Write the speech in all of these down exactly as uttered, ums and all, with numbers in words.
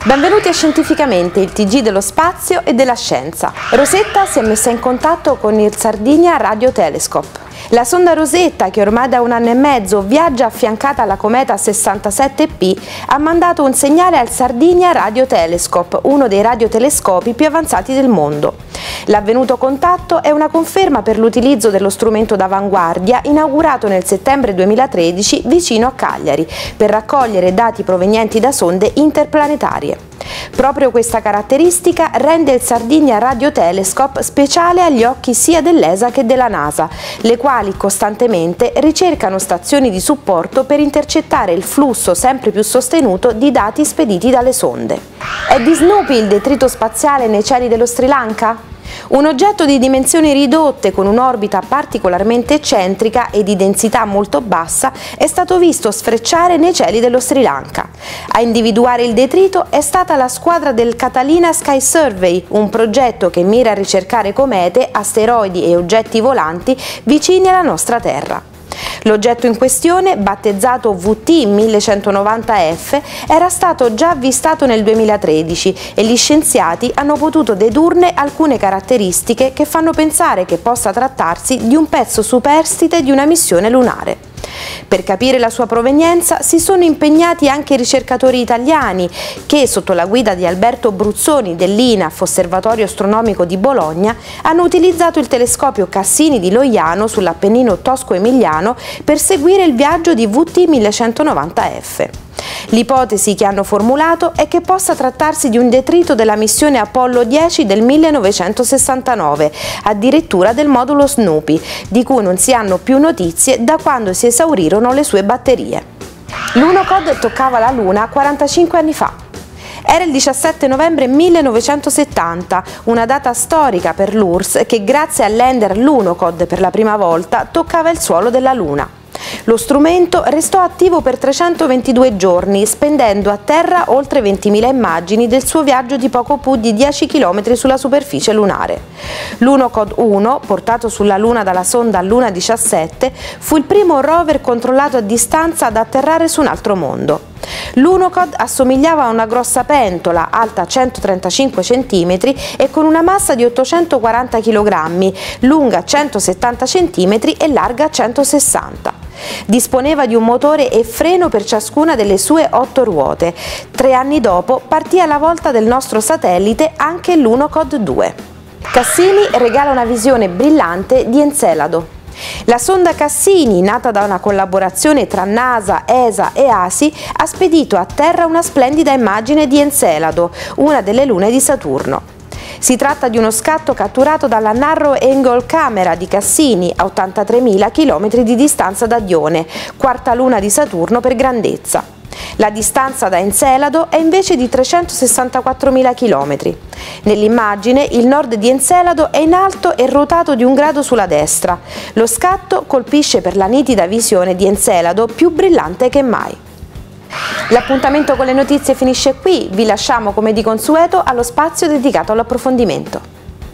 Benvenuti a Scientificamente, il T G dello spazio e della scienza. Rosetta si è messa in contatto con il Sardinia Radio Telescope. La sonda Rosetta, che ormai da un anno e mezzo viaggia affiancata alla cometa sessantasette P, ha mandato un segnale al Sardinia Radio Telescope, uno dei radiotelescopi più avanzati del mondo. L'avvenuto contatto è una conferma per l'utilizzo dello strumento d'avanguardia inaugurato nel settembre duemilatredici vicino a Cagliari, per raccogliere dati provenienti da sonde interplanetarie. Proprio questa caratteristica rende il Sardinia Radio Telescope speciale agli occhi sia dell'E S A che della NASA, le quali costantemente ricercano stazioni di supporto per intercettare il flusso sempre più sostenuto di dati spediti dalle sonde. È di Snoopy il detrito spaziale nei cieli dello Sri Lanka? Un oggetto di dimensioni ridotte con un'orbita particolarmente eccentrica e di densità molto bassa è stato visto sfrecciare nei cieli dello Sri Lanka. A individuare il detrito è stata la squadra del Catalina Sky Survey, un progetto che mira a ricercare comete, asteroidi e oggetti volanti vicini alla nostra Terra. L'oggetto in questione, battezzato V T millecentonovanta F, era stato già avvistato nel duemilatredici e gli scienziati hanno potuto dedurne alcune caratteristiche che fanno pensare che possa trattarsi di un pezzo superstite di una missione lunare. Per capire la sua provenienza si sono impegnati anche i ricercatori italiani che, sotto la guida di Alberto Bruzzoni dell'I N A F Osservatorio Astronomico di Bologna, hanno utilizzato il telescopio Cassini di Loiano sull'Appennino tosco-emiliano per seguire il viaggio di V T millecentonovanta F. L'ipotesi che hanno formulato è che possa trattarsi di un detrito della missione Apollo dieci del millenovecentosessantanove, addirittura del modulo Snoopy, di cui non si hanno più notizie da quando si esaurirono le sue batterie. L'Unocod toccava la Luna quarantacinque anni fa. Era il diciassette novembre millenovecentosettanta, una data storica per l'U R S S che grazie al lander Lunocod per la prima volta toccava il suolo della Luna. Lo strumento restò attivo per trecentoventidue giorni, spendendo a terra oltre ventimila immagini del suo viaggio di poco più di dieci chilometri sulla superficie lunare. L'Unocod uno, portato sulla Luna dalla sonda Luna diciassette, fu il primo rover controllato a distanza ad atterrare su un altro mondo. L'Unocod assomigliava a una grossa pentola, alta centotrentacinque centimetri e con una massa di ottocentoquaranta chilogrammi, lunga centosettanta centimetri e larga centosessanta. Disponeva di un motore e freno per ciascuna delle sue otto ruote. Tre anni dopo partì alla volta del nostro satellite anche l'Unocod due. Cassini regala una visione brillante di Encelado. La sonda Cassini, nata da una collaborazione tra NASA, E S A e A S I, ha spedito a terra una splendida immagine di Encelado, una delle lune di Saturno. Si tratta di uno scatto catturato dalla Narrow Angle Camera di Cassini a ottantatremila chilometri di distanza da Dione, quarta luna di Saturno per grandezza. La distanza da Encelado è invece di trecentosessantaquattromila chilometri. Nell'immagine il nord di Encelado è in alto e ruotato di un grado sulla destra. Lo scatto colpisce per la nitida visione di Encelado più brillante che mai. L'appuntamento con le notizie finisce qui, vi lasciamo come di consueto allo spazio dedicato all'approfondimento.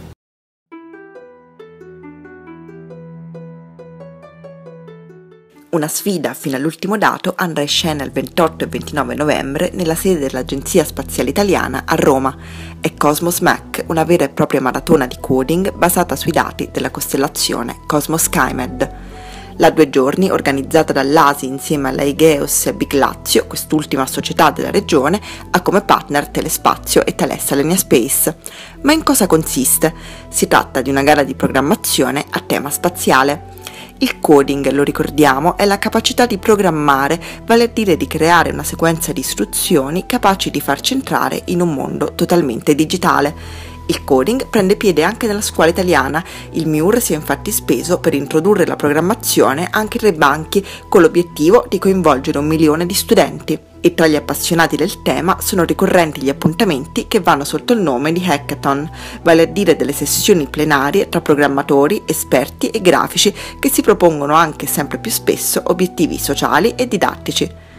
Una sfida fino all'ultimo dato andrà in scena il ventotto e ventinove novembre nella sede dell'Agenzia Spaziale Italiana a Roma. È Cosmos Mac, una vera e propria maratona di coding basata sui dati della costellazione Cosmos SkyMed. La due giorni, organizzata dall'A S I insieme alla Egeos e Big Lazio, quest'ultima società della regione, ha come partner Telespazio e Thales Alenia Space. Ma in cosa consiste? Si tratta di una gara di programmazione a tema spaziale. Il coding, lo ricordiamo, è la capacità di programmare, vale a dire di creare una sequenza di istruzioni capaci di farci entrare in un mondo totalmente digitale. Il coding prende piede anche nella scuola italiana, il M I U R si è infatti speso per introdurre la programmazione anche tra i banchi con l'obiettivo di coinvolgere un milione di studenti. E tra gli appassionati del tema sono ricorrenti gli appuntamenti che vanno sotto il nome di Hackathon, vale a dire delle sessioni plenarie tra programmatori, esperti e grafici che si propongono anche sempre più spesso obiettivi sociali e didattici.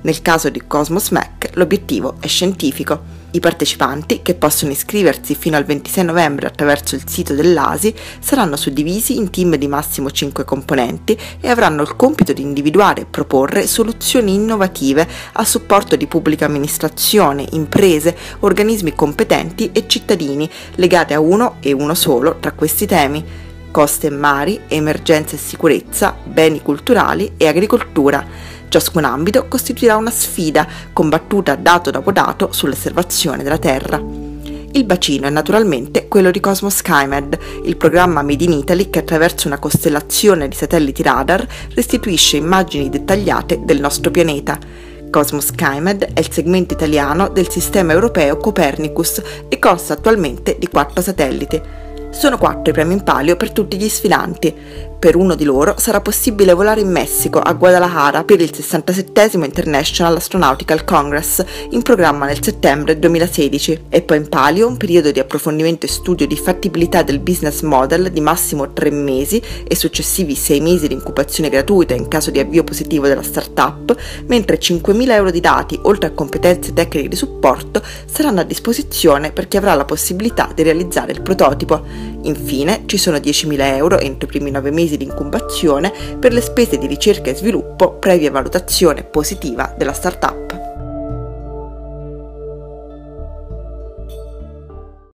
Nel caso di Cosmos Mac l'obiettivo è scientifico. I partecipanti, che possono iscriversi fino al ventisei novembre attraverso il sito dell'A S I, saranno suddivisi in team di massimo cinque componenti e avranno il compito di individuare e proporre soluzioni innovative a supporto di pubblica amministrazione, imprese, organismi competenti e cittadini legate a uno e uno solo tra questi temi: coste e mari, emergenza e sicurezza, beni culturali e agricoltura. Ciascun ambito costituirà una sfida combattuta dato dopo dato sull'osservazione della Terra. Il bacino è naturalmente quello di Cosmos SkyMed, il programma Made in Italy che attraverso una costellazione di satelliti radar restituisce immagini dettagliate del nostro pianeta. Cosmos SkyMed è il segmento italiano del sistema europeo Copernicus e consta attualmente di quattro satelliti. Sono quattro i premi in palio per tutti gli sfidanti. Per uno di loro sarà possibile volare in Messico, a Guadalajara, per il sessantasettesimo International Astronautical Congress, in programma nel settembre duemilasedici. E poi in palio un periodo di approfondimento e studio di fattibilità del business model di massimo tre mesi e successivi sei mesi di incubazione gratuita in caso di avvio positivo della startup, mentre cinquemila euro di dati, oltre a competenze tecniche di supporto, saranno a disposizione per chi avrà la possibilità di realizzare il prototipo. Infine ci sono diecimila euro entro i primi nove mesi di incubazione per le spese di ricerca e sviluppo previa valutazione positiva della startup.